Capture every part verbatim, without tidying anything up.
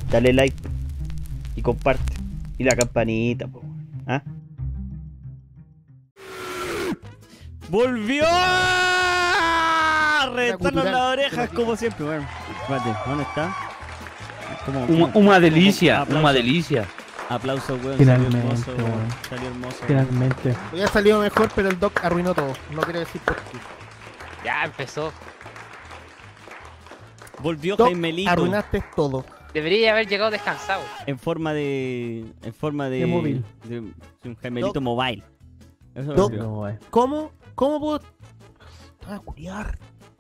dale like y comparte. Y la campanita, po. ¿Ah? ¡Volvió! Reventarnos las orejas como siempre, weón. Espérate, ¿dónde está? Como, Una, como, una delicia, como una delicia. Aplausos, weón. Finalmente, Salió hermoso, weón. weón. Salió hermoso. Finalmente. Hubiera salido mejor, pero el Doc arruinó todo. No quiero decir por qué. Ya empezó. Volvió Doc, Jaimelito arruinaste todo. Debería haber llegado descansado. en forma de. En forma de. De móvil. De, de un Jaimelito Doc. mobile. Eso Doc. volvió. No, wey. ¿Cómo? ¿Cómo puedo...? Ah, culiar.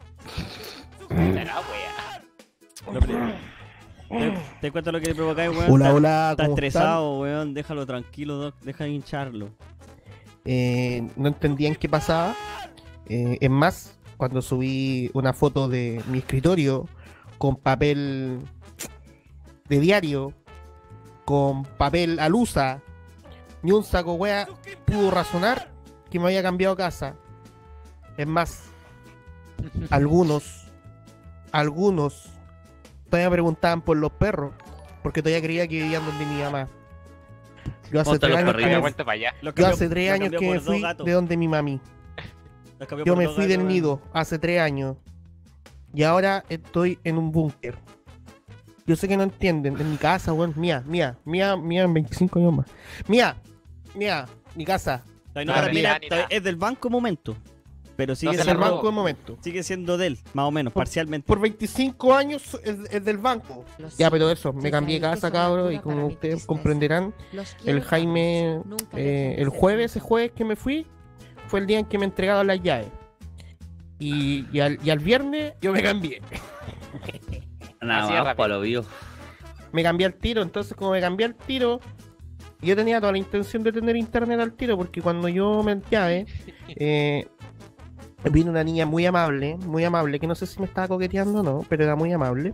La wea. Lo pri- ¿Te, te cuento lo que le provocáis, weón? Hola, Está- hola, Está ¿cómo estresado, weón. Déjalo tranquilo, Doc. Deja de hincharlo. están? Eh, no entendían qué pasaba. Eh, es más, cuando subí una foto de mi escritorio con papel de diario, con papel alusa, ni un saco wea pudo razonar que me había cambiado casa. Es más, algunos, algunos todavía preguntaban por los perros, porque todavía creía que vivían donde mi mamá. Yo hace Ponte tres los años perritos. que Me me, vuelto para allá. Lo yo cambió- hace tres lo años cambió que me por dos fui gatos. de donde mi mami. Lo cambió Yo por me dos fui gatos, del weón. nido hace tres años y ahora estoy en un búnker. Yo sé que no entienden, en mi casa, weón, mía, mía, mía, mía en veinticinco años más. Mía, mía, mi casa, Todavía no Ah, termina, mira, ni todavía- nada. es del banco momento. Pero sigue No se es la el siendo, robó. banco de momento. sigue siendo de él, más o menos, Por- parcialmente. Por veinticinco años es, es del banco. Ya, pero eso, me cambié de casa, cabros, y como ustedes comprenderán, el Jaime, eh, el jueves, ese jueves que me fui, fue el día en que me entregaron las llaves. Y, y, al, y al viernes yo me cambié. Nada Así de más, rápido. para lo vio. Me cambié al tiro, entonces como me cambié al tiro, yo tenía toda la intención de tener internet al tiro, porque cuando yo me llave, eh, vino una niña muy amable, muy amable, que no sé si me estaba coqueteando o no, pero era muy amable.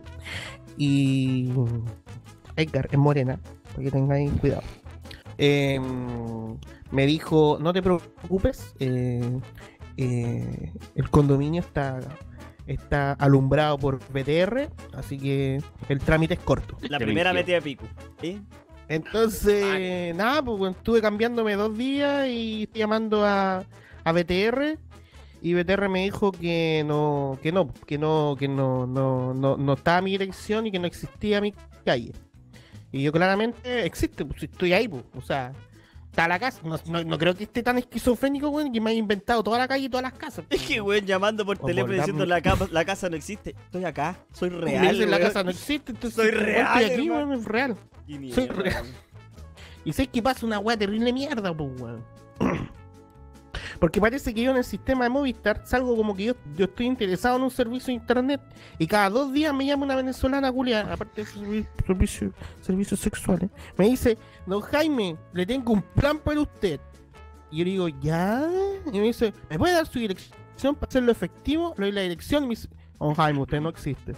Y Edgar, es morena, para que tengáis cuidado. Eh, me dijo, no te preocupes, eh, eh, el condominio está, está alumbrado por B T R, así que el trámite es corto. La Te primera mintió. metida de pico. ¿Sí? Entonces, nada, pues bueno, estuve cambiándome dos días y estoy llamando a, a B T R y B T R me dijo que no, que no, que no, que no, no, no, no estaba mi dirección y que no existía mi calle. Y yo claramente existe, pues estoy ahí, pues, o sea, está la casa. No, no, no creo que esté tan esquizofrénico, güey, que me haya inventado toda la calle y todas las casas. Es que, weón, llamando por O teléfono por diciendo dam- la, cama- la casa no existe. Estoy acá, soy Me real. dicen, la weón. casa no existe, entonces Soy igual real, estoy aquí, hermano. weón, es real. Y soy mierda, real. weón. Y sé que pasa una weá terrible mierda, pues, weón. Porque parece que yo en el sistema de Movistar salgo como que yo, yo estoy interesado en un servicio de internet y cada dos días me llama una venezolana culia, aparte de servi- servicio- servicios sexuales, me dice, don Jaime, le tengo un plan para usted. Y yo le digo, ¿ya? Y me dice, ¿me puede dar su dirección para hacerlo efectivo? Le doy la dirección y me dice, don Jaime, usted no existe.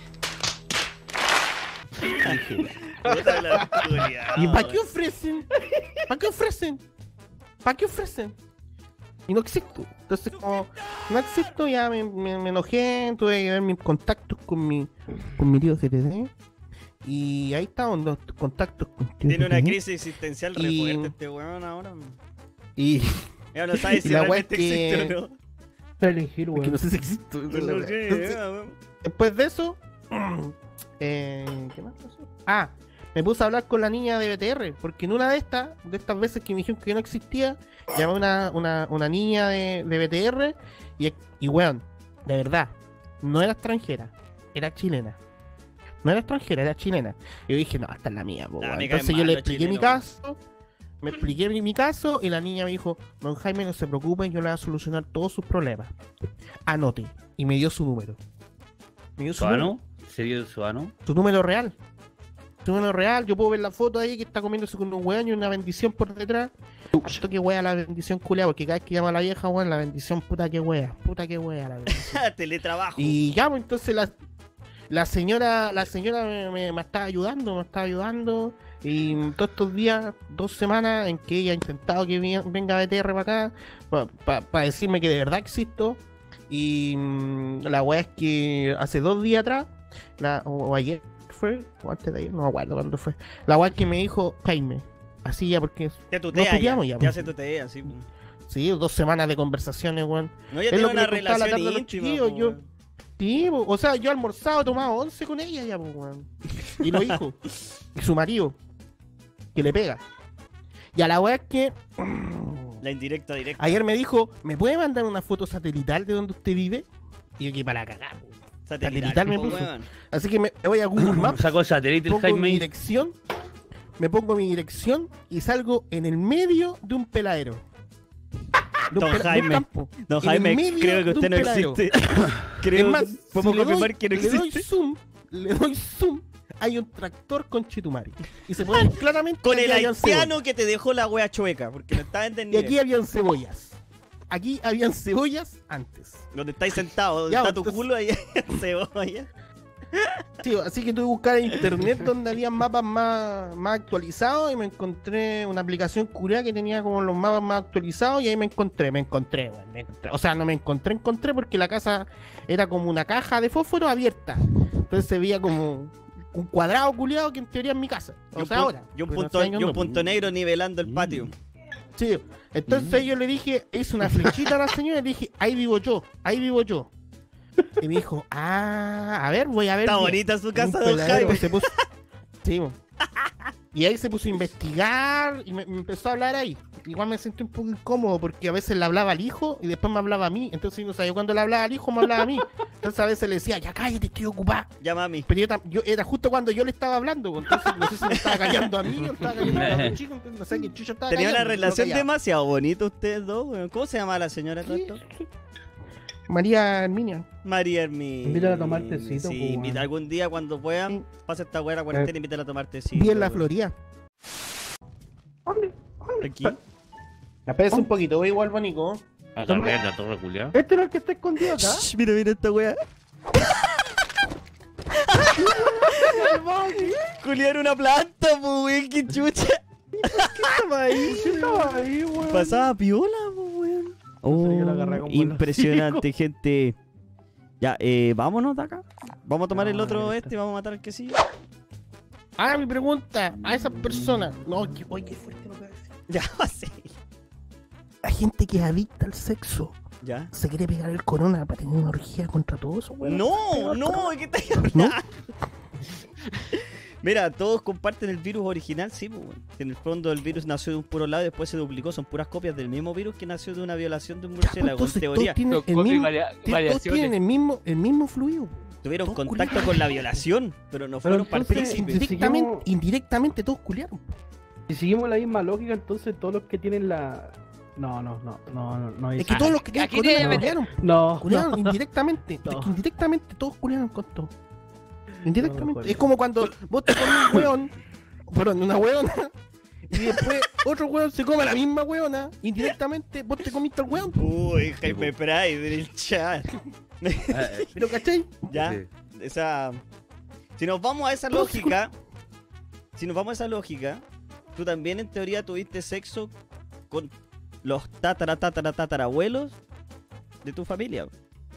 Puta la culiao, ¿Y para qué weón. ofrecen? ¿Para qué ofrecen? ¿Para qué ofrecen? Y no existo. Entonces, como no existo, ya me, me, me enojé, tuve que ver mis contactos con mi, con mi tío C T D. Y ahí estaban los contactos con tío Tiene una C T D. crisis existencial re Y- fuerte este weón ahora. Y Ya no sabes Y si la weá realmente es que- existe o no. Elegir, porque weón. no sé si existo. esa es la No wea. sé, Entonces, ya, weón. después de eso, eh, ¿qué más pasó? Ah, me puse a hablar con la niña de B T R, porque en una de estas, de estas veces que me dijeron que no existía, llamé a una, una, una niña de, de B T R y, y weón, de verdad, no era extranjera, era chilena. No era extranjera, era chilena. Y yo dije, no, esta es la mía, po, Nah, weón. me caen Entonces yo mal le los expliqué mi chilenos, caso, me expliqué mi, mi caso y la niña me dijo, don Jaime, no se preocupe, yo le voy a solucionar todos sus problemas. Anote. Y me dio su número. Me dio su número. ¿Suano? ¿Serio Suano? Tu número real. Tu número real. Yo puedo ver la foto ahí que está comiéndose con un weón y una bendición por detrás. Esto que wea la bendición culia, porque cada vez que llama a la vieja, weón, la bendición puta que wea. Puta que wea la bendición. Teletrabajo. Y ya, pues entonces la, la señora, la señora me, me, me estaba ayudando, me estaba ayudando. Y todos estos días, dos semanas en que ella ha intentado que vi- venga B T R para acá, para pa, pa decirme que de verdad existo. Y mm, la weá es que hace dos días atrás, la, o, o ayer, fue fue, o antes de ayer, no me acuerdo cuándo fue. La weá que me dijo, Jaime. Así ya, porque. Ya tutea, Nos tuteamos ya, ya, ya pues. se tutea, sí. pues. Sí, dos semanas de conversaciones, weón. No, ya Es tiene lo que una le contaba la relación tarde a los íntima. chiquillos, po, yo- weón. Sí, po, o sea, yo almorzado, tomaba once con ella ya, pues, weón. Y los hijos. Y su marido. Que le pega. Y a la weá es que. La indirecta directa. Ayer me dijo, ¿me puede mandar una foto satelital de donde usted vive? Y yo que para cagar, po. satelital me po, puso. weón. Así que me me voy a Google Maps. Sacó el satélite el Pongo mi Jaime. dirección, me pongo mi dirección y salgo en el medio de un peladero. De un, Don pela- de un Jaime, campo. Don En el Jaime, medio creo que de usted un no peladero. existe. Creo Es más, que podemos si le confirmar doy- que no Le doy existe. zoom, le doy zoom, hay un tractor con Chetumari. Y se puede ver claramente Con que el habían cebollas. haitiano que te dejó la wea chueca, porque no estaba Y entendiendo. aquí habían cebollas. Aquí habían cebollas antes. Donde estáis sentado, donde Ya, está tu entonces- culo, ahí hay cebolla. Sí, así que tuve que buscar en internet donde había mapas más, más actualizados y me encontré una aplicación curia que tenía como los mapas más actualizados y ahí me encontré, me encontré, weón, me encontré. O sea, no me encontré, encontré porque la casa era como una caja de fósforo abierta. Entonces se veía como un cuadrado culiado que en teoría es mi casa. Y O un, sea, pu- ahora. y un pero punto, hace años y un no. punto negro nivelando el patio. Sí, entonces yo le dije, hice una flechita a la señora y le dije, ahí vivo yo, ahí vivo yo. Y me dijo, ah, a ver, voy a ver. Está bien. bonita su En casa, un Don peladero Jaime. se puso- Sí, mo. Y ahí se puso a investigar y me, me empezó a hablar ahí. Igual me sentí un poco incómodo porque a veces le hablaba al hijo y después me hablaba a mí. Entonces yo no sabía cuando le hablaba al hijo me hablaba a mí. Entonces a veces le decía, ya cállate, estoy ocupada. Ya, mami. Pero yo, tam- yo era justo cuando yo le estaba hablando. pues, Entonces no sé si me estaba callando a mí o estaba callando a otro chico. Entonces no sé qué chucho estaba Tenía una callando, relación no callaba. demasiado bonita ustedes dos, weón. ¿Cómo se llama la señora Sí, tanto? sí. María Herminia. María Hermín. Invítala a tomar tecito, Sí, po, invita weón. algún día cuando pueda. Sí. Pasa esta weá la cuarentena, invítala a tomar tecito. Vi en la weón. Florida. Aquí. Espérese un poquito, voy igual bonico. A cargar la torre culiao. Este no es el que está escondido acá. Shh, mira, mira esta weá. Culiar una planta, pues, weón, qué chucha. Estaba ahí. Estaba ahí, weón. Pasaba piola, pues, weón. No sé, yo la agarré con buen Impresionante, gente. Ya, eh, vámonos de acá. Vamos a tomar el No, otro ya este está. y vamos a matar al que sigue. Ahora mi pregunta a esas personas. No, que, oye, qué fuerte lo que decir. Ya, sí. La gente que es adicta al sexo Ya. se quiere pegar el corona para tener una orgía contra todo eso, weón. No, no, ¿qué estás hablando? Mira, todos comparten el virus original, sí, pues, weón. En el fondo el virus nació de un puro lado y después se duplicó. Son puras copias del mismo virus que nació de una violación de un Ya, pues, murciélago, en entonces teoría. todos tienen Con el copia y mismo, varia- ti- todos variaciones. tienen el mismo, el mismo fluido. Tuvieron todos contacto culiaron. con la violación, pero no Pero fueron entonces, partícipes. si Indirectamente, seguimos- indirectamente todos culiaron. Si seguimos la misma lógica, entonces todos los que tienen la. No, no, no, no, no, no. Es que ah, todos los que tienen aquí corona tiene- culiaron. No, Culiaron no. indirectamente. No. Es que indirectamente todos culiaron con todo. Indirectamente. No, es como cuando vos te comes un hueón, perdón, una hueona, y después otro hueón se come a la misma hueona, indirectamente vos te comiste al hueón. Uy, Jaime Pride en el chat. ¿Pero cachai? Ya, Sí. esa. Si nos vamos a esa Todos lógica, si nos vamos a esa lógica, tú también en teoría tuviste sexo con los tatara tatara tatarabuelos de tu familia.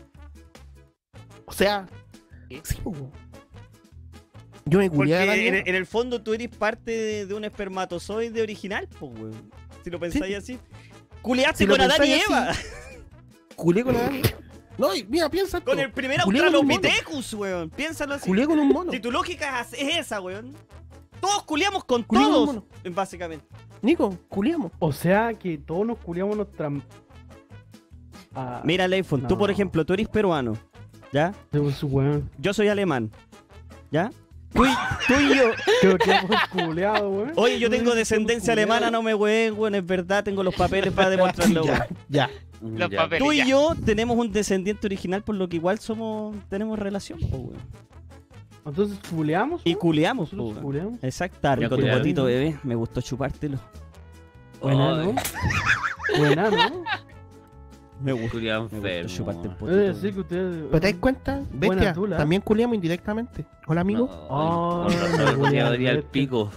O sea, ¿Qué? sí, po. Yo me Porque culiaba a la en, mía. en el fondo tú eres parte de, de un espermatozoide original, pues, weón. Si lo pensáis Sí. así. Culeaste Si lo con Adán y pensáis Eva. Culé con la No, y mira, piensa esto. Con el primer Culé con un mono. Australopithecus, weón. Piénsalo así. Culé con un mono. Si tu lógica es es esa, weón. Todos culiamos con Culé con un todos, mono. básicamente. Nico, culiamos. O sea que todos nos culiamos nuestra. Ah, Mira, Leifon, tú No. por ejemplo, tú eres peruano, ¿ya? su weón. Yo soy alemán, ¿ya? Tú y, tú y yo. Creo que hemos culeado, weón. Oye, yo Tú tengo dices que hemos descendencia culeado. alemana, no me weón, weón, es verdad, tengo los papeles para demostrarlo, weón. Ya, ya. Los Ya. papeles. Tú y ya. yo tenemos un descendiente original, por lo que igual somos, tenemos relación, po, weón. Entonces culeamos. Y weón. culeamos, po, Nosotros weón. culeamos. Exacto, está rico tu culearon. potito, bebé. Me gustó chupártelo. Buena, ¿no? Buena, ¿no? Me gustó, Culiao me gustó enfermo. chuparte el Es potito. decir que ustedes. ¿Pero te das cuenta? Buena Bestia, tula. también culiamos indirectamente. Hola, amigo. No, Oh, con razón, no, el culiao no, diría el este. pico.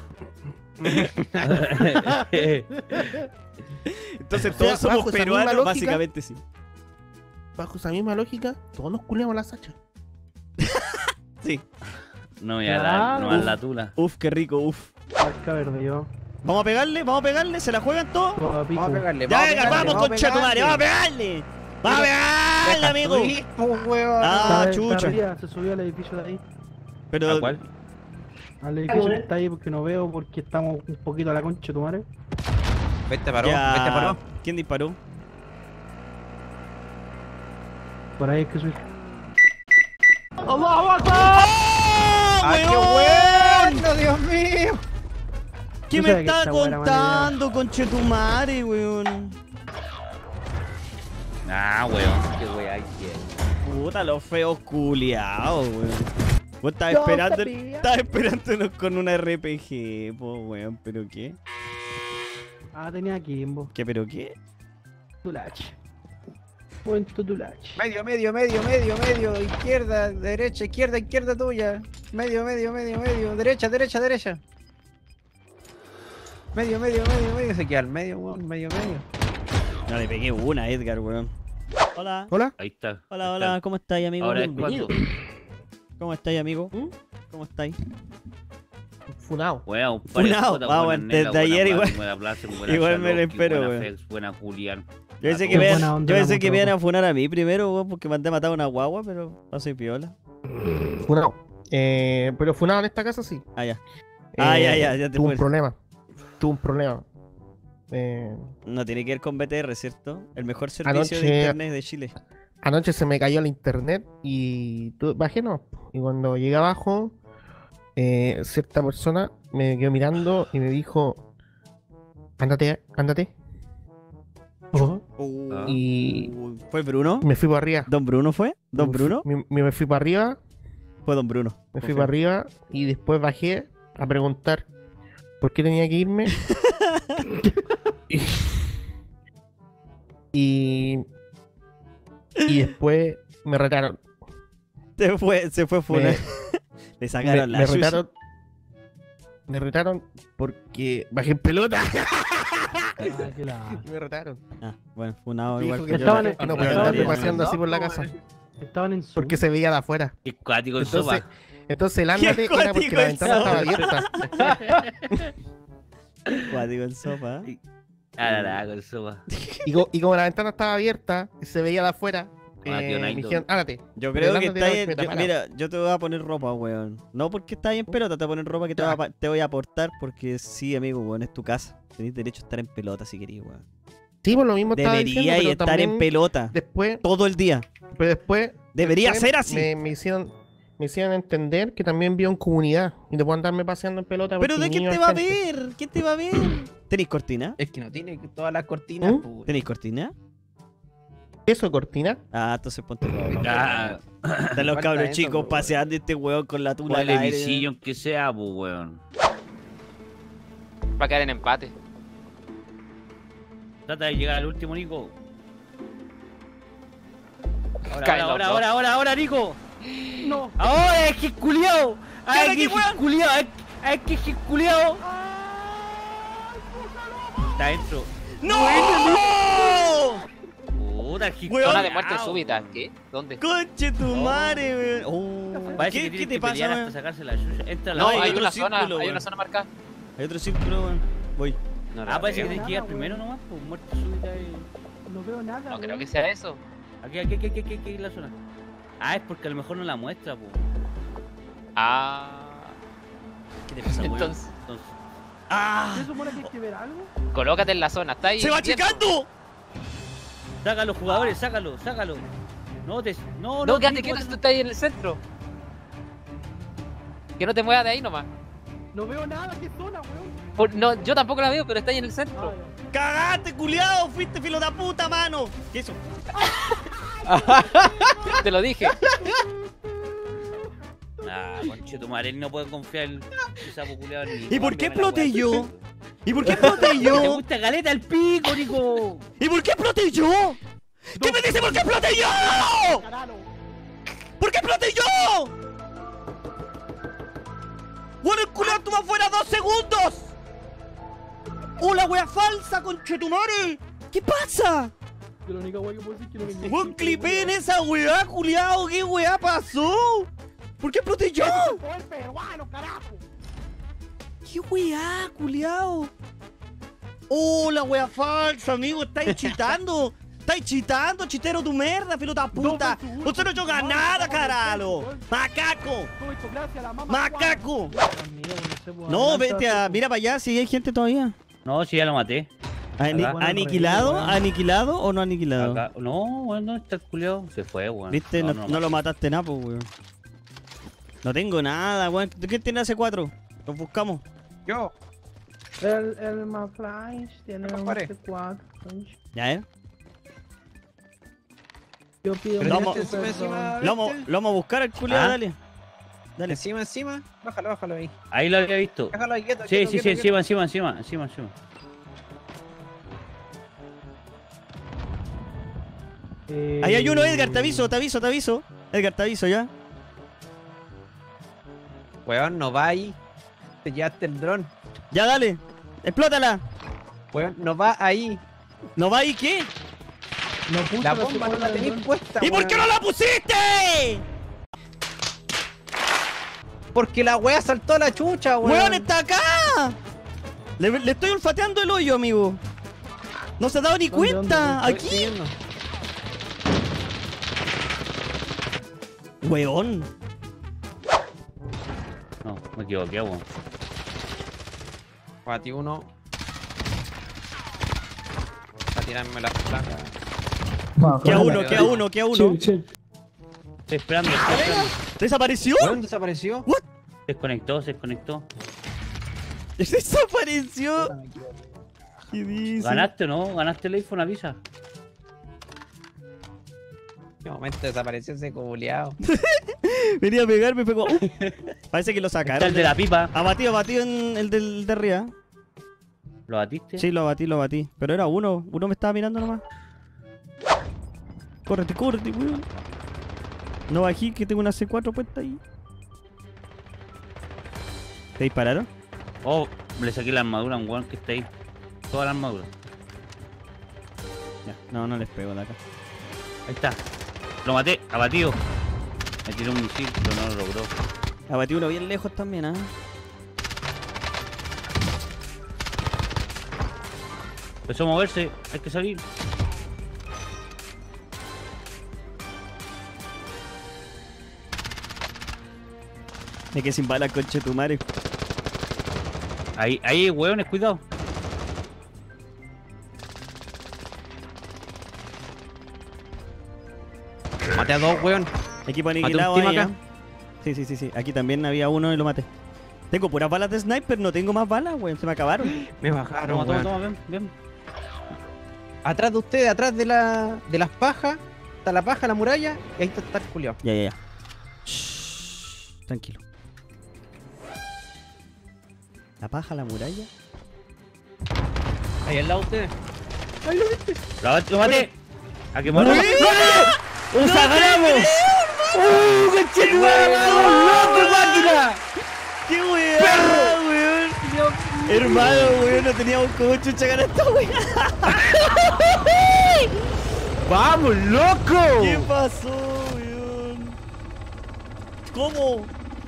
Entonces O sea, todos somos bajo esa misma peruanos, lógica- básicamente sí. Bajo esa misma lógica, todos nos culiamos la Sacha. Sí. No voy a dar, Claro. no a la tula. Uf, qué rico, uf. Marca verde yo. Vamos a pegarle, vamos a pegarle, se la juegan todos. Todo a pico. Vamos a pegarle, Ya, vamos a venga, pegarle, vamos, vamos a concha tu madre, vamos a pegarle. pegarle. Vamos a pegarle, Deja amigo. subir, pues, weón. Ah, Está- está chucha. arriba, se subió al edificio de ahí. Pero, ¿A cuál? Al edificio que está ahí porque no veo, porque estamos un poquito a la concha de tu madre. Vete paró, ya. vete paró. ¿Quién disparó? Por ahí es que soy. ¡Oh, ¡Ay, qué weón! bueno, Dios mío! ¿Qué Tú me sabes que está esta weá era mala contando, conchetumare, weón? Ah, weón. Qué weá hay que. Puta, los feos culiados, weón. Vos estabas esperando, estabas esperándonos con una R P G, po, weón, ¿pero qué? Ah, tenía Kimbo. ¿Qué, pero qué? Tulache. Cuento Tulache. Medio, medio, medio, medio, medio. Izquierda, derecha, izquierda, izquierda tuya. Medio, medio, medio, medio. Derecha, derecha, derecha. Medio, medio, medio, medio. Se queda al medio, weón. Medio, medio. No, le pegué una, Edgar, weón. Hola. Hola. Ahí está. Hola, ahí hola, está. ¿cómo estáis, amigo? Ahora es Bienvenido. cuando. ¿Cómo estáis, amigo? ¿Mm? ¿Cómo estáis? Funao. Weón, Funao, puta, vamos, buena desde nena, ayer buena igual- Pati, buena Plaza, buena igual me lo Charlotte, espero, buena weón. Fex, buena Julián. Yo pensé Ah, que, todo. me, Buena iban- onda yo pensé la que me iban a moto. funar a mí primero, weón, porque mandé a matar a una guagua, pero no soy piola. Funao. Eh, pero Funao en esta casa sí. Ah, ya. Ah, Eh, ya, ya, ya te Tuvo fue. un problema. Tuvo un problema. Eh, No tiene que ver con B T R, ¿cierto? El mejor servicio de Anoche- internet de Chile. Anoche se me cayó el internet y tu- bajé no. Y cuando llegué abajo, eh, cierta persona me quedó mirando y me dijo, ándate, ándate. Oh, Ah. Y ¿Fue Bruno? me fui para arriba. ¿Don Bruno fue? ¿Don Me Bruno? fui- Me, me fui para arriba, Fue Don Bruno. me fui Confirmo. para arriba y después bajé a preguntar por qué tenía que irme. y, y, y después me retaron. Se fue, se fue funar. Me- Le sacaron me, la me chucha. retaron. Me retaron porque bajé en pelota. ah, qué la... me retaron. Ah, bueno, funado Dijo igual que que yo. estaban en- no Estaban podía estaban andar en- paseando así por la casa. Estaban en Zoom. Porque se veía de afuera. Qué cuático el Entonces, sopa. entonces el ándate Qué era porque cuático la el ventana estaba sopa. abierta. Cuático en sopa. ¿eh? Ah, la, la, con el sopa. Y, co- y como la ventana estaba abierta y se veía de afuera, Ah, tío eh, me Naito. dijeron, ándate. Yo Pero creo que ándate, está no, ahí. que te yo- para. Mira, yo te voy a poner ropa, weón. No porque estás ahí en pelota, te voy a poner ropa que te, va a pa- te voy a aportar. Porque sí, amigo, weón, es tu casa. Tenés derecho a estar en pelota si querís, weón. Sí, por lo mismo estaba Debería diciendo, pero estar también en pelota. Después, Todo el día. pero después... Debería después ser así. Me, me hicieron... Me hicieron entender que también vivo en comunidad y no puedo andarme paseando en pelota. Pero porque ¿de quién niños te va a gente. ver? ¿Quién te va a ver? ¿Tenéis cortina? Es que no tiene todas las cortinas, ¿Mm? pues. ¿Tenéis cortina? ¿Eso, cortina? Ah, entonces ponte ropa. Ah, Están los Falta cabros eso, chicos po, paseando este weón con la tula al ponle aire. visillo aunque sea, pues, weón. Va a quedar en empate. Trata de llegar al último, Nico. Ahora, Caen ahora, los ahora, dos. ahora, ahora, Nico. No. Ahora es que es culiao. ¿Qué Es que es culiao. Es es que es culiao. Está dentro. ¡No! Puta, el Weón. Zona de muerte súbita. ¿Qué? ¿Dónde? ¡Conche tu madre, weón! Oh, Parece ¿Qué, que ¿qué tiene te que pasa, pelear hasta weón? sacarse la chucha. Entra la No, hay hay otro una zona, círculo, hay weón. una zona marcada. Hay otro círculo, weón. Voy. No, la Ah, parece que veo. tienes que llegar nada, primero weón. nomás, pues muerte súbita y... No veo nada. No creo weón. que sea eso. Aquí, aquí, aquí, aquí, aquí, aquí en la zona. Ah, es porque a lo mejor no la muestra, pues. Ah. ¿Qué te pasa, weón? Entonces, Entonces, ¡Ah! ¿Se supone que hay que ver algo? colócate en la zona. Está ahí. ¡Se va viendo. achicando! sácalo, jugadores, sácalo, sácalo. No te. No, No, quédate Nico, quieto si tú no- estás ahí en el centro. Que no te muevas de ahí nomás. No veo nada. ¿Qué zona, weón? Por- no, yo tampoco la veo, pero está ahí en el centro. Ah, ¡Cagaste, culiao! ¡Fuiste filo de puta, mano! ¿Qué eso? Te lo dije. Ah, conche tu madre, él no puede confiar en ese sapo culiao en Nico. ¿Y por qué Cámbiame la exploté weá. yo? ¿Y por qué exploté ¿Te yo? gusta caleta el pico, Nico? ¿Y por qué exploté yo? ¿Qué me dice por qué exploté yo? Caralo. ¿Por qué exploté yo? Bueno, el culiao estuvo afuera dos segundos. ¡Oh, la wea falsa, conchetumare! ¿Qué pasa? Yo la única weá que puedo decir es que no me Weón, clipé en esa weá, culiao. ¿Qué weá pasó? ¿Por qué exploté yo? ¡Poder peruano, carajo! ¡Qué weá, culiao! ¡Oh, la wea falsa, amigo! ¡Estáis chitando! ¡Estáis chitando, chitero tu merda, pelota puta! ¡Usted no juega nada, caralo! ¡Macaco! ¡Macaco! No, vete a... Mira para allá, si hay gente todavía. No, si ya lo maté. Ani- Acá. ¿Aniquilado? ¿Aniquilado o no aniquilado? Acá. No, bueno, está el culiao. Se fue, weón. ¿Viste? No, no lo mataste nada, pues, weón. No tengo nada, weón. ¿Quién tiene C cuatro? Los buscamos. Yo. El, el Maflash tiene un Pare. C cuatro. Ya, ¿eh? Yo pido Pero Vamos. encima, encima, Lo vamos, ¿viste? lo vamos a buscar al culiado, Ah. dale. Dale. Encima, encima. Bájalo, bájalo ahí. Ahí lo había visto. Bájalo ahí, quieto, Sí, quieto, sí, sí, quieto, encima, encima, encima, encima, encima. Eh, Ahí hay uno, Edgar, te aviso, te aviso, te aviso. Edgar, te aviso ya. quieto. Weón, no va ahí. Te llevaste el dron. Ya, dale. Explótala. Weón, no va ahí. ¿No va ahí qué? No puso La la bomba no la C cuatro tenéis del puesta. ¿Y por qué no weón. la pusiste? Porque la wea saltó a la chucha, weón. ¡Weón, está acá! Le, le estoy olfateando el hoyo, amigo. No se ha dado ni ¿Dónde, cuenta. dónde? Estoy Aquí. siguiendo. Weón. No, me equivoqué, weón. Bati uno. Para tirarme las placas. Queda uno, queda uno, queda uno. Estoy esperando, estoy esperando. ¿Desapareció? Weón, desapareció. What? Se desconectó, se desconectó. Desapareció. ¿Qué dice? ¿Ganaste o no? ¿Ganaste el iPhone? Avisa. En qué momento desapareció ese culiao. Venía a pegarme, pegó. Uh, parece que lo Está sacaron. el de la pipa. Abatido, abatido en el del de arriba. ¿Lo batiste? Sí, lo abatí, lo abatí. Pero era uno. Uno me estaba mirando nomás. Córrete, córrete, weón. No bajé, que tengo una C cuatro puesta ahí. ¿Te dispararon? Oh, le saqué la armadura a un weón que está ahí. Toda la armadura. Ya, no, no les pego de acá. Ahí está. Lo maté, abatido. Me tiró un misil, pero no lo logró. Abatí uno bien lejos también, ¿ah? Empezó a moverse, hay que salir. Me quedé sin balas, conche tu madre. Ahí, ahí, weones, cuidado. Maté a dos, weón. Equipo un aniquilado team ahí, acá. ¿ah? Sí, sí, sí, sí. Aquí también había uno y lo maté. Tengo puras balas de sniper, no tengo más balas, weón. Se me acabaron. Me bajaron, Toma, toma, weón. toma, ven, ven. Atrás de ustedes, atrás de la de las pajas. Está la paja, la muralla. Y ahí está, está el culiao. Ya, ya, ya. Shh, tranquilo. La paja, la muralla. Ahí al lado de ustedes. Lo, lo maté. A que muera. ¡Un ganamos! ¡Uh, conchetumare! ¡Loco, máquina! ¡Qué weá, weón! Hermano, weón, no teníamos como chucha ganar esta weá. ¡Vamos, loco! ¿Qué pasó, weón? ¿Cómo?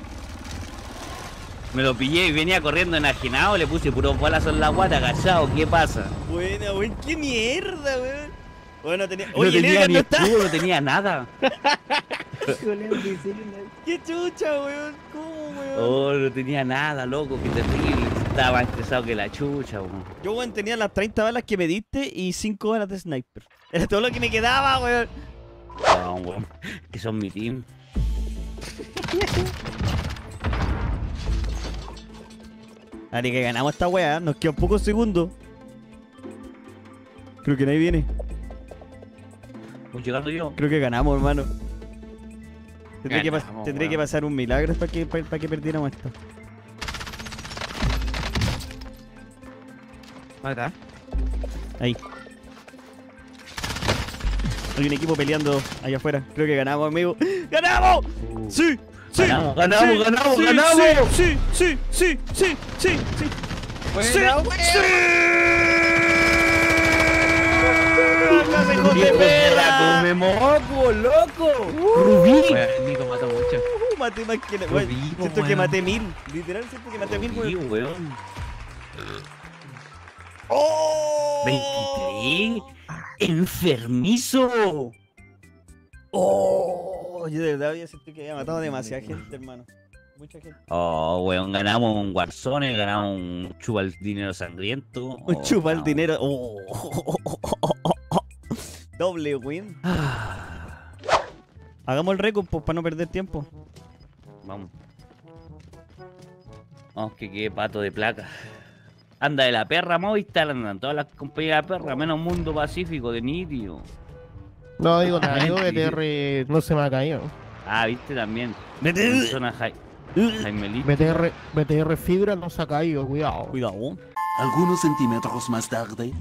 Me lo pillé y venía corriendo enajenado, le puse puros balazos en la guata, agachado, ¿qué pasa? Buena, weón, qué mierda, weón. Bueno, tenía. No Oye, el tenía Edgar ni no está. escudo, no tenía nada. Qué chucha, weón. ¿Cómo, weón? Oh, no tenía nada, loco, qué terrible. Estaba más estresado que la chucha, weón. Yo, weón, tenía las treinta balas que me diste y cinco balas de sniper. Era todo lo que me quedaba, weón. No, weón, que son mi team. Así que ganamos esta weá, nos quedan pocos segundos. Creo que nadie viene. Voy llegando yo. Creo que ganamos, hermano. Tendría, que, pas- Ganamos, tendría que weón. pasar un milagro para que, para, que perdiéramos esto. ¿Dónde está? Ahí. Hay un equipo peleando allá afuera. Creo que ganamos, amigo. ¡Ganamos! ¡Sí! ¡Sí! Ganamos, ganamos, sí, ganamos, sí, ganamos. Sí, sí, sí, sí, sí, sí. ¡Sí! ¡Sí! ¡Clase, hijos de perra! ¡Me moco, loco! Rubí. Nico mató mucho. maté más que la... Lo weón, vi, siento que weón. maté mil. Literal, siento que maté mil, Sí, weón. weón. ¡Oh! veintitrés. Enfermizo. ¡Oh! Yo de verdad había sentido que había matado a demasiada gente, hermano. Mucha gente. Oh, weón, ganamos un Warzone, ganamos un chupa el dinero sangriento. Un Oh, chupa el no. dinero. Oh. Doble win. Ah, Hagamos el récord, pues, para no perder tiempo. Vamos. Vamos, que quede pato de placa. Anda de la perra Movistar, andan todas las compañías de la perra, menos Mundo Pacífico de Nidio. No digo nada, yo B T R no se me ha caído. Ah, viste también. Vete. Zona Jai- Jaimelito. B T R, B T R Fibra no se ha caído, cuidado. Cuidado. Algunos centímetros más tarde.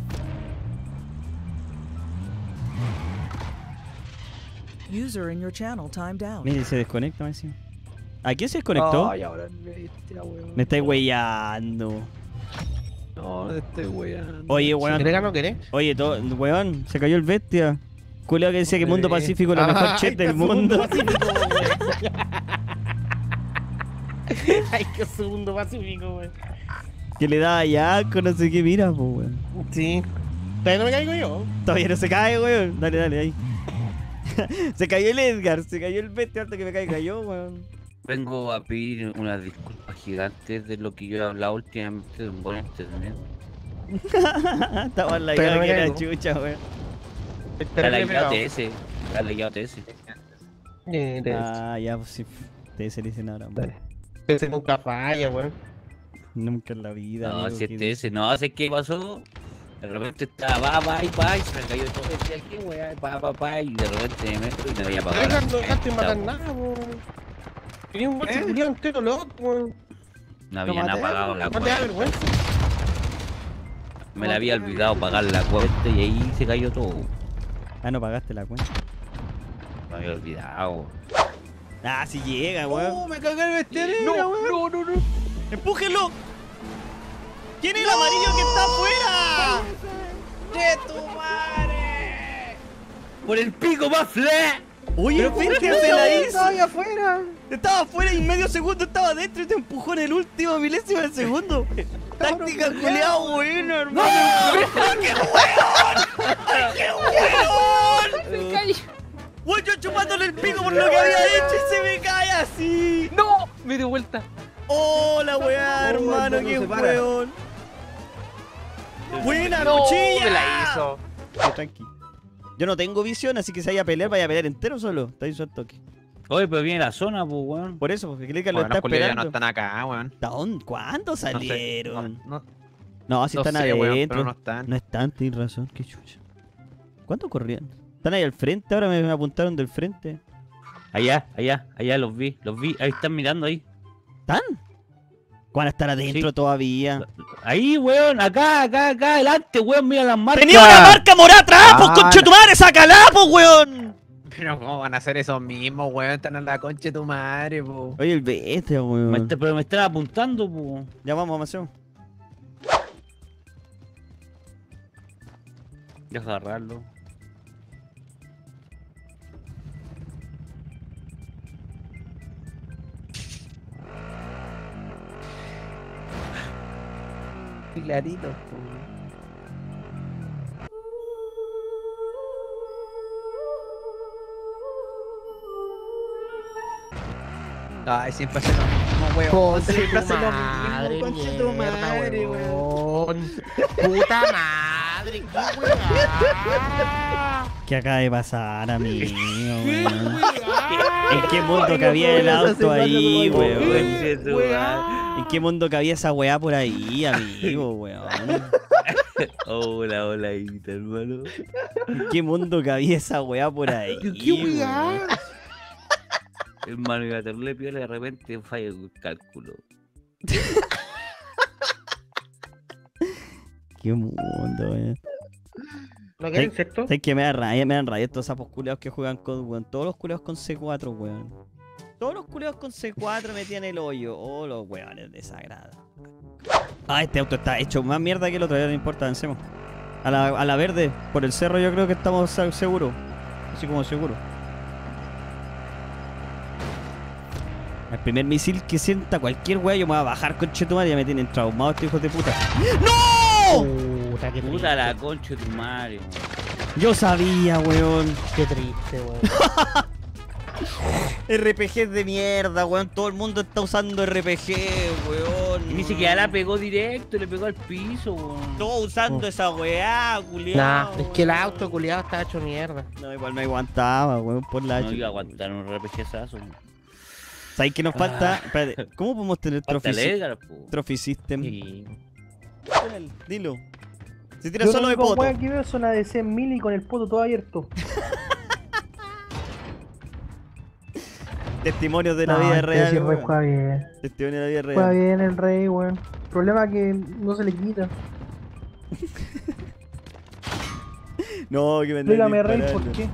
User in your channel timed out. Mire, se desconecta, me decía. ¿A quién se desconectó? Ay, ahora bestia, weón. Me estáis weyando. No, te estoy weyando. Oye, weón. ¿Querés o no querés? Oye, todo, weón, se cayó el bestia. Culeo que decía que Mundo Hombre. Pacífico es la mejor Ay, chat del que su mundo. Pacífico, güey. Ay, qué segundo pacífico, güey. Que le da ya con no sé qué, mira, pues, weón. Sí. Todavía no me caigo yo. Todavía no se cae, weón. Dale, dale, ahí. Se cayó el Edgar, se cayó el bestia antes que me caiga yo, weón. Vengo a pedir unas disculpas gigantes de lo que yo he hablado últimamente de un buen internet. Estaba en la Pero idea me que era caigo. chucha, weón. La likeado T S. La likeado T S. Ah, ya, pues sí. Te se le dicen ahora, weón. Dale. Ese nunca falla, güey. Nunca en la vida. No, amigo, si que- es T S. No, sé qué pasó. De repente estaba, va, va, y va, y se me cayó todo. Decía, ¿qué weá? Pa, pa, pa, y de repente me meto y me había apagado. la No dejaste de matar cuenta, nada, güey. Tenía un ¿Eh? bolso culiao entero loco, güey. Me habían maté, apagado la No te da cuenta. vergüenza. Me la había olvidado pagar la cuenta y ahí se cayó todo. Ah, no pagaste la cuenta. Me había olvidado. Ah, si llega, weón. Oh, me cagué el bestia negra, No, weón. no, no, no. ¡Empújenlo! ¿Quién es el amarillo que está afuera? ¡De tu madre! ¡Por el pico más fle! Oye, espérate, se la hizo. Estaba ahí afuera. Estaba afuera y en medio segundo estaba adentro y te empujó en el último milésimo de segundo. Táctica culiada buena, hermano. ¡Qué hueón! Se cayó. Voy yo chupándole el pico por lo que había hecho y se me cae así. No, me dio vuelta. ¡Oh, la weá, Oh, hermano! no, no ¡Qué se para. weón! ¡Buena, No, cuchilla! me la hizo. Sí, tranqui. Yo no tengo visión, así que si vaya a pelear, vaya a pelear entero solo. Está ahí suelto aquí. Oye, pero viene la zona, pues, weón. Por eso, porque Clica lo Bueno, está los culiados ya esperando. no están acá, weón. ¿Dónde? ¿Cuándo No sé, salieron? No, no, No, si no están sé, weón, adentro. pero no están. No están, tienes razón. Qué chucha. ¿Cuánto corrían? Están ahí al frente, ahora me, me apuntaron del frente. Allá, allá, allá los vi, los vi. Ahí están mirando ahí. ¿Están? ¿Van a estar adentro Sí. todavía? Ahí, weón, acá, acá, acá, adelante, weón, mira las marcas. ¡Tenía una marca morada atrás, pues, Ah, conchetumare! ¡Sácala, pues, weón! Pero ¿cómo van a hacer esos mismos, weón? Están en la concha de tu madre, po. Oye, el bestia, Me weón. está- pero me están apuntando, pues. Ya vamos, Maceo. Deja agarrarlo. Clarito. Ay, siempre hace lo mismo, weón. Conche Siempre tu hace lo madre, mismo, conche tu mierda, madre, weón. weón. Puta madre, qué weá. ¿Qué acaba de pasar, amigo, Qué weón? weá. ¿En qué mundo cabía el auto ahí, weón? Conche tu Weá. ¿En qué mundo cabía esa weá por ahí, amigo, weón? Hola, hola, Ita, hermano. ¿En qué mundo cabía esa weá por ahí, Qué weá. weón? Hermano, iba a tenerle piola y de repente falla el cálculo. ¿Qué mundo, weón? ¿No queda insecto? ¿Sabes que me da rabia? Me dan rabia estos sapos culeados que juegan con, weón. Todos los culeados con C cuatro, weón. Todos los culeados con C cuatro metían el hoyo. Oh, los weones desagrada. Ah, este auto está hecho más mierda que el otro, ya no importa, avancemos. A la, a la verde, por el cerro yo creo que estamos se- seguros. Así como seguros. primer misil que sienta cualquier weá, yo me voy a bajar, conchetumare, ya me tienen traumado estos hijos de puta. ¡No! Puta, qué triste. Puta la concha de tu madre, weón. Yo sabía, weón. Qué triste, weón. R P Gs de mierda, weón. Todo el mundo está usando R P G, weón. Y ni siquiera la pegó directo, le pegó al piso, weón. Todo usando Oh. esa weá, culiao. Nah, es que el auto culiado está hecho mierda. No, igual me aguantaba, weón, por la No chucha. iba a aguantar un R P G-sazo. ¿Sabes qué nos falta? Espérate, ¿cómo podemos tener Falta trophy, sy- Edgar, po. trophy system? Sí. Dilo. Si tiras Yo solo lo de único poto. weón que veo son la de cien mil y con el poto todo abierto. Testimonios de la No, vida este real. sí, el rey weón. juega bien. Testimonios de la vida Juega real. bien el rey, weón. El problema es que no se le quita. No, que me Explícame, rey, ¿por qué?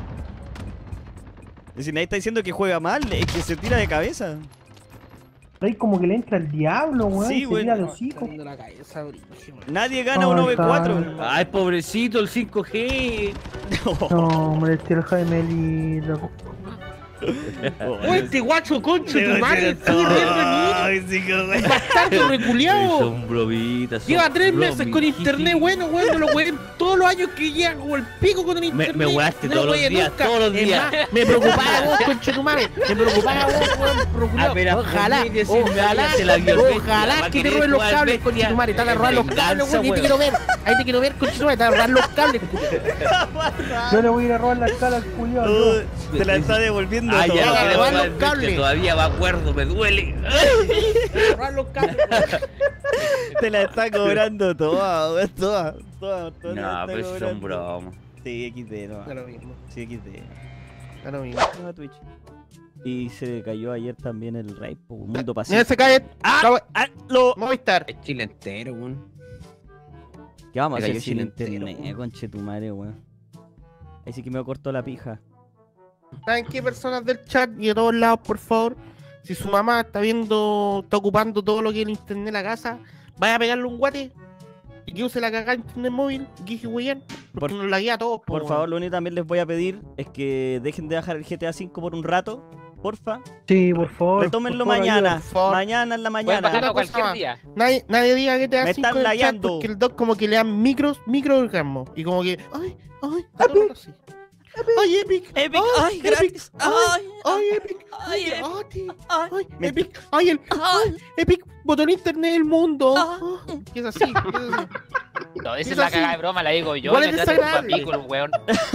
Si nadie está diciendo que juega mal, es que se tira de cabeza. Rey como que le entra el diablo, weón. Sí, se weón. tira los hocico. La cabeza, brillo. Nadie gana Ay, uno ve cuatro. Ay, pobrecito, el cinco G. No, hombre, este el Jaime Lito. ¡Oh, este guacho concho, tu madre! ¡Estoy re Ay, sí, que re- ¡Bastardo reculeado! Son bromitas. son Lleva tres meses con bromis, internet, jiji. bueno, bueno, lo weón. Todos los años que llegan como el pico con el Me, internet. me weaste No todos los weón, días, nunca. todos los Es días. más, me preocupaba vos, concho tu madre. Me preocupaba vos, weón, reculeado. Apenas Ojalá, por mí decirme, ojalá, "Váyase la violencia, ojalá va a que te querer roben los jugar cables, bestia". concho tu madre. Te van a robar los Venganza, cables, weón. Ahí te weón. quiero ver. Ahí te quiero ver, concho tu madre. Te van a robar los cables. Yo le voy a ir a robar la escala al culiao. yo. Te la está devolviendo Ay, ya no toda. quiero robar jugar los bestia, cables. todavía me acuerdo, me duele. Te van a robar los cables. Te la está cobrando toda, weón, toda, toda, toda te la No, está pero si son cobrando. bromas. Sí, equis de, no. Da lo mismo, Sí, equis de. da lo mismo. No, Twitch. Y se cayó ayer también el rey, po, Mundo Mira, Pacífico. se cae. ¡Ah! ¡Ah! ¡Lo! Movistar. Es Chile entero, weón. ¿Qué vamos a Se hacer cayó sin Chile internet, entero, conche tu madre, weón? Ahí sí que me cortó la pija. ¿Saben qué, personas del chat y de todos lados, por favor? Si su mamá está viendo, está ocupando todo lo que es el internet en la casa, vaya a pegarle un guate y que use la cagada de internet móvil, que weón, porque Por- nos la guía a todos. po, Por weón. favor, lo único que también les voy a pedir es que dejen de bajar el G T A cinco por un rato, porfa. Sí, por favor. Retómenlo por favor, mañana. por favor. Mañana en la Pueden mañana. bajarlo Una cosa cualquier más. día. Nadie, nadie diga que te da Me cinco están en el chat layando. porque el doc como que le dan micros, micro orgasmos. Y como que, ay, ay, está todo el rato así. Ay, Epic. Epic, ay, gratis. Ay, Ay, Epic. ay, Ay, Epic. ay, ay. Me- Epic. Ay, el, ay, Epic. Botón internet del mundo. Ah, ¿Qué es así? ¿Qué es así? No, esa Es es la así. cagada de broma, la digo yo. Igual me es tratan de desagradable. papico, el weón.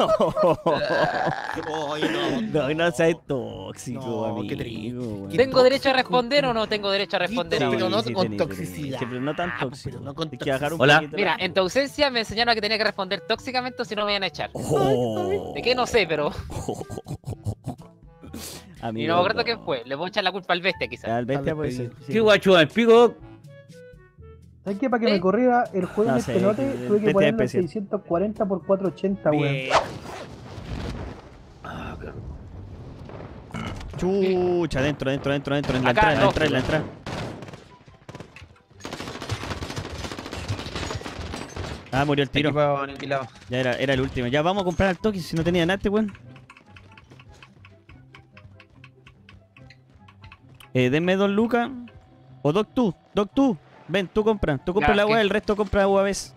No, no seas tóxico, No, amigo. qué triste. weón. ¿Tengo derecho a responder o no tengo derecho a responder Sí, ahora? pero no sí con tenés, toxicidad. tenés. Pero no tan Ah, tóxico. pero no con Hay que bajar un Hola. poquito. Mira, en tu ausencia me enseñaron que tenía que responder tóxicamente o si no me iban a echar. Oh. ¿De qué? No sé, pero... Amigo, Y no me acuerdo quién fue. Le voy a echar la culpa al bestia, quizás. Al bestia Al puede bestia. ser. sí. ¿Qué guacho al pico? ¿Sabes qué? Para que ¿Eh? me corriera el juego No en sé, este lote, el tuve bestia que ponerlo en especial. seiscientos cuarenta por cuatrocientos ochenta, weón. Bien. Chucha, dentro, dentro, dentro, dentro, en la Acá, entrada, en la no. entrada, en la entrada. Ah, murió el tiro. Equipo aniquilado. Ya era, era el último. Ya vamos a comprar al toque si no tenía nada este weón. Eh, denme dos lucas. O Doc tú, Doc tú. Ven, tú compra. Tú compra Ya, la ¿qué? weá, el resto compra U A Vs.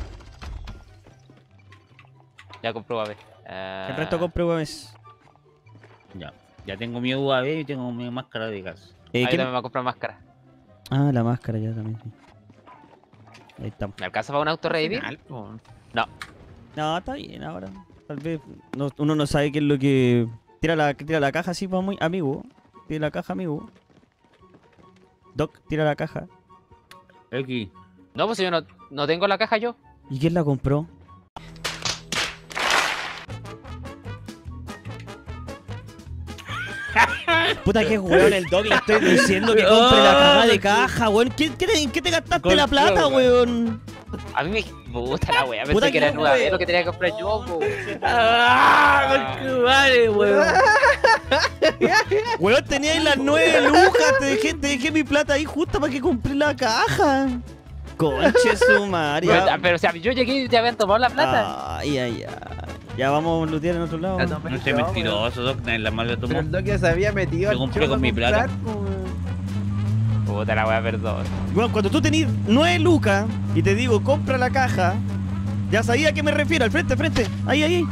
Ya compró, a ver. Ah, El resto compra U A Vs. Ya, ya tengo mi U A V y tengo mi máscara de gas. Eh, Ahí ¿quién- también me va a comprar máscara. Ah, la máscara ya también. Sí. Ahí estamos. ¿Me alcanza para un auto revivir? Final, po. No, está bien ahora. Tal vez no- uno no sabe qué es lo que. Tira la, tira la caja así, pues, muy amigo. Tira la caja, amigo. Doc, tira la caja. X. No, pues si yo no, no tengo la caja yo. ¿Y quién la compró? Puta que weón el Doc, le estoy diciendo que compre la caja de caja, weón. ¿Qué, qué te, ¿En qué te gastaste la plata, weón? A mí me gusta la wea. Puta Pensé que era que nueva. wea. Es lo que tenía que comprar yo, po. ¡Ah! ¡Vale, weón! Weón, tenía ahí las nueve lucas. Te dejé, te dejé mi plata ahí justo para que compré la caja. Conche su madre. Pero, pero, o sea, yo llegué y te habían tomado la plata. Ay, ay, ay. Ya vamos a lootear en otro lado. Ya weón. tomé No yo, sé, weón. mentiroso, Doc, nadie la madre la Pero tomó. el Doc ya se había metido Yo al compré chorro con a mi plata. comprar, po, weón. Puta la weá, perdón. Bueno, cuando tú tenés nueve lucas y te digo, compra la caja, ya sabía a qué me refiero. Al frente, al frente. Ahí, ahí.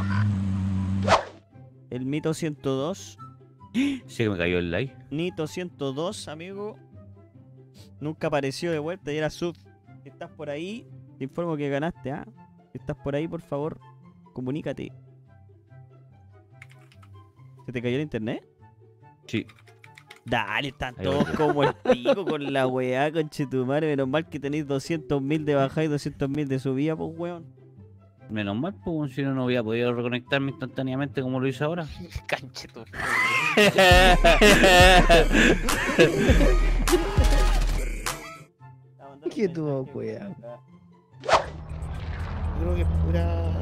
El Mito ciento dos. Sí que me cayó el like. Nito ciento dos, amigo. Nunca apareció de vuelta y era sub. Si estás por ahí, te informo que ganaste, ¿ah? Si estás por ahí, por favor, comunícate. ¿Se te cayó el internet? Sí. Dale, están Ahí todos volvió. como el pico con la weá, conchetumare. Menos mal que tenéis doscientos mil de bajada y doscientos mil de subida, pues weón. Menos mal, pues, si no, no hubiera podido reconectarme instantáneamente como lo hice ahora. Canche tu. ¿Qué tuvo, weá? Creo que es pura.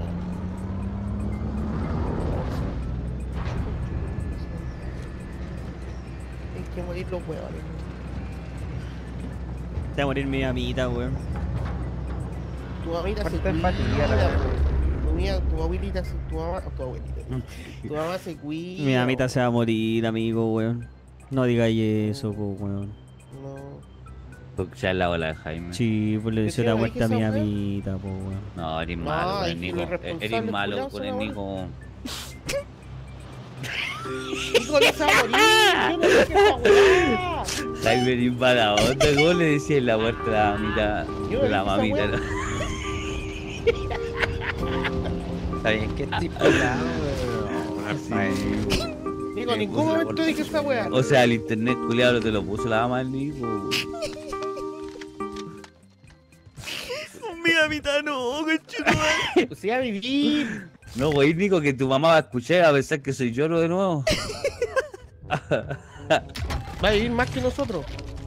Hay que morir los huevones. Te va a morir mi amita, weón. Tu mamita se Falta cuida, empatía, la verdad. tu, mía- tu abuelita se. Tu mamá. Tu abuelita. Tu mamá se cuida. Mi amita se va a morir, amigo, weón. No digáis eso, pues, weón. No. Porque ya es la ola de Jaime. Sí, pues le ¿Qué deseo la tiene vuelta a mi que ser, weón? amita, pues, weón. No, eres No, malo con ahí el fue Nico. irresponsable, Eres malo culiao, con el son Nico. Nico no se va a morir. Yo no dije esa weá. Jaime eres mala onda. ¿Cómo le decías la muerte de la mamita? Yo De la dije esa mamita, weá. ¿no? Está bien que estoy pelado, weón. Nico, en ningún momento dije esa weá. O sea, el internet culiado no te lo puso la mamá del Nico. Mi amita no, conchetumare. Se va a vivir. No, güey, Nico, que tu mamá va a escuchar y va a pensar que soy yo de nuevo. Va a vivir más que nosotros.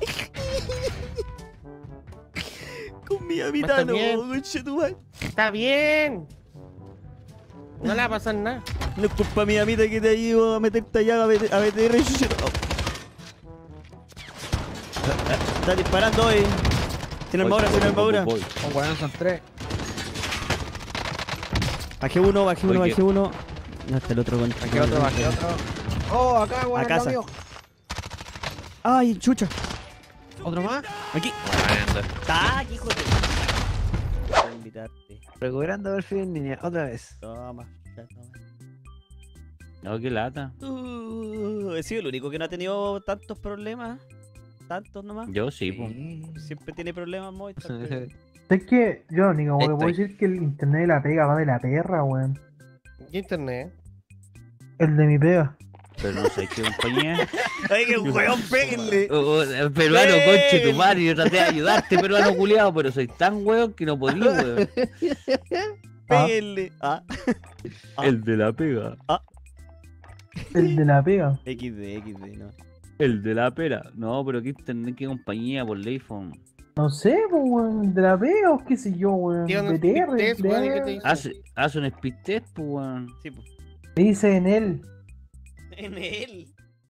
Con mi Va a amita estar no, bien. conchetumare. Está bien. No le va a pasar nada. No es culpa mía, amita, que te haya ido a meterte allá a B T R y chuchero. Está disparando hoy. Sin armadura, sin armadura. Voy. Oh, weón, son tres. Bajé uno, bajé uno, Oye. bajé uno. No, está el otro con. Aquí otro, aquí otro. Oh, acá, weón, A al casa. lado mío. Ay, chucha. ¿Otro más? Aquí. Bueno, Está aquí, hijo de. Voy a invitarte. Recuperando perfil, niña, otra vez. Toma. Ya, toma. no, qué lata. Uh, he sido el único que no ha tenido tantos problemas. Tantos nomás. Yo sí, pues. Siempre tiene problemas, Movistar. pero- Es que yo lo único que Estoy. puedo decir es que el internet de la pega va de la perra, weón. ¿Qué internet? El de mi pega. Pero no sé qué compañía. Ay, que weón, péguenle. Oh, oh, peruano, ¡Ey! conche tu madre. Yo traté de ayudarte, peruano culiado, pero soy tan weón que no podía, weón. Péguenle. Ah. Ah. El de la pega. El de la pega. equis de, equis de, no. El de la pera. No, pero qué internet, qué compañía por Layphone. No sé, pues, weón. El de la pega o qué sé yo, weón. ¿Qué onda? B T R, ¿Test, weón? ¿Y qué te dice? Hace, hace un speed test, pues, weón. Sí, pues. Dice en él. En él.